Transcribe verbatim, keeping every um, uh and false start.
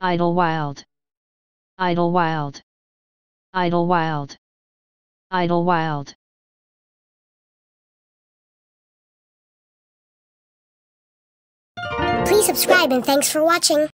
Idyllwild, Idyllwild, Idyllwild, Idyllwild. Please subscribe and thanks for watching.